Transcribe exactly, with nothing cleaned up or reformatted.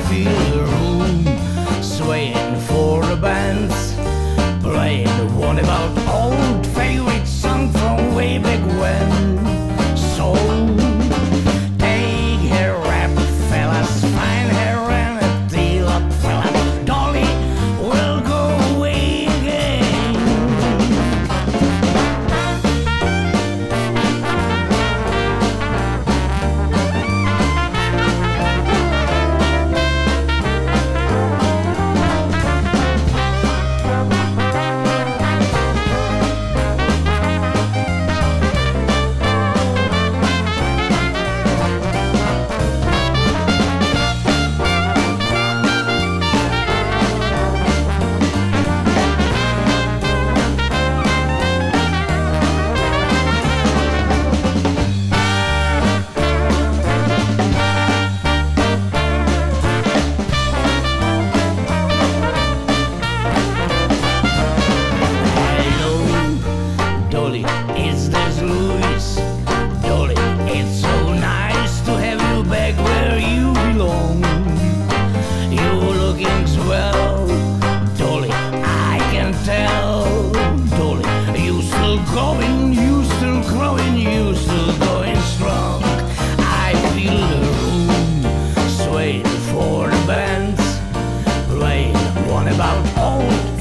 feel the room swaying for the bands, playing one about old favorite song from way back when. So take her rap, fellas, find her and a deal up, fella. Dolly will go away again. It's this Louis. Dolly, it's so nice to have you back where you belong. You're looking swell, Dolly, I can tell. Dolly, you still going, you still growing, you still going strong. I feel the room swaying for the bands, playing one about old